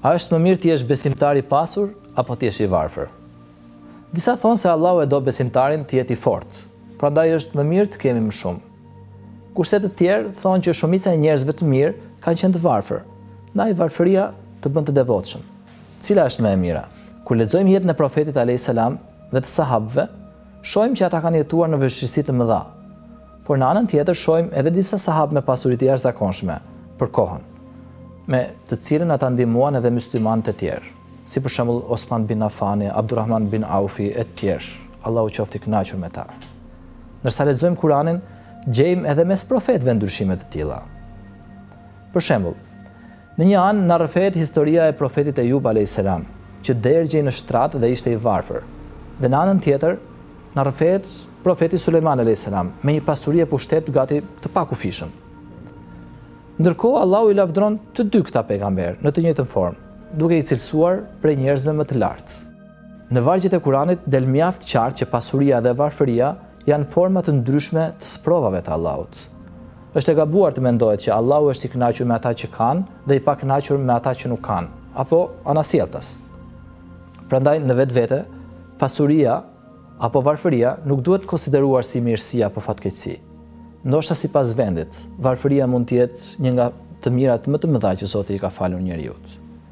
A është më mirë ti jesh besimtar i pasur apo ti jesh i varfër? Disa thonë se Allahu e do besimtarin të jetë i fortë, prandaj është më mirë të kemi më shumë. Kurse të tjerë thonë që shumica e njerëzve të mirë kanë qenë të varfër, ndaj varfëria të bën të devotshëm. Cila është më e mira? Kur lexojmë jetën e profetit alayhis salam dhe të sahabëve, shohim që ata kanë jetuar në vështirësi të mëdha. Por në anën tjetër shohim edhe disa sahabë me pasuri të jashtëzakonshme për kohën, me të cilën ata ndihmuan edhe myslimanët e tjerë, si për shembull Osman bin Affani, Abdurrahman bin Aufi e tjerë. Allahu qoftë i kënaqur me ta. Ndërsa lexojmë Kur'anin, gjejmë edhe mes profetëve ndryshime të tilla. Për shembull, në një anë na rrëfehet historia e profetit Ejub alayhis salam, që derdhej në shtrat dhe ishte i varfër. Dhe në anën tjetër na rrëfehet profeti Sulejman alayhis salam me një pasuri e pushtet gati të pakufishëm. Ndërkohë Allahu i lavdron të dy këta pejgamber në të njëjtën formë, duke i cilësuar prej njerëzve më të lartë. Në vargjet e Kuranit del mjaft qartë që pasuria dhe varfëria janë forma të ndryshme të sprovave të Allahut. Është e gabuar të mendohet që Allahu është i kënaqur me ata që kanë dhe i pakënaqur me ata që nuk kanë, apo anasjelltas. Prandaj në vetvete, pasuria apo varfëria nuk duhet konsideruar si mirësi apo fatkeqësi. Ndoshta sipas vendit, varfëria mund të jetë një nga të mirat më të mëdha që Zoti i ka falur njeriut.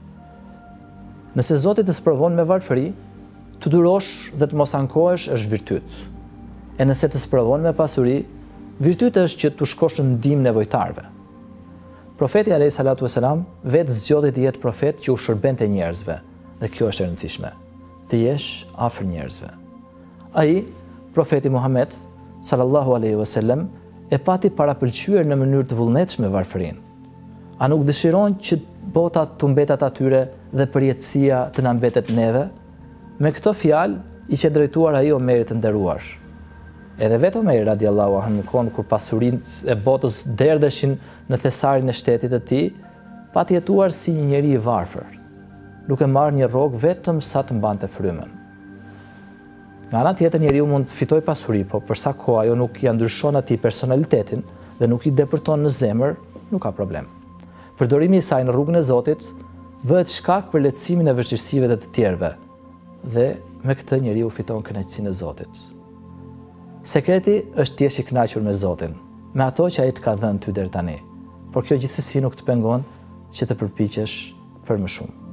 Nëse Zoti të sprovon me varfëri, të durosh dhe të mos ankohesh është virtyt. E nëse të sprovon me pasuri, virtyt është që të shkosh në ndihmë nevojtarve. Profeti alayhis salatu vesselam vetë zgjodhi të jetë profet që u shërbente njerëzve, dhe kjo është e rëndësishme, të jesh afër njerëzve. Ai, profeti Muhammed sallallahu alaihi wasallam, e pati parapëlqyer në mënyrë të vullnetshme varfërinë. A nuk dëshiron që bota të mbetet atyre dhe përjetësia të na mbetet neve? Me këto fjalë i që drejtuar ai Omerit të nderuar. Edhe vetë Omeri radiallahu anhu në kohën kur pasurinë e botës derdheshin në thesarin e shtetit të tij, pati jetuar si një njeri i varfër, duke marrë një rrogë vetëm sa të mbante frymën. Nga ana tjetër njeriu mund të fitojë pasuri, po për sa kohë ajo nuk ia ndryshon atij personalitetin dhe nuk i depërton në zemër, nuk ka problem. Përdorimi i saj në rrugën e Zotit bëhet shkak për lehtësimin e vështirësive të tjerëve dhe me këtë njeriu fiton kënaqësinë e Zotit. Sekreti është të jesh i kënaqur me Zotin, me ato që ai të ka dhënë ty deri tani, por kjo gjithsesi nuk të pengon që të përpiqesh për më shumë.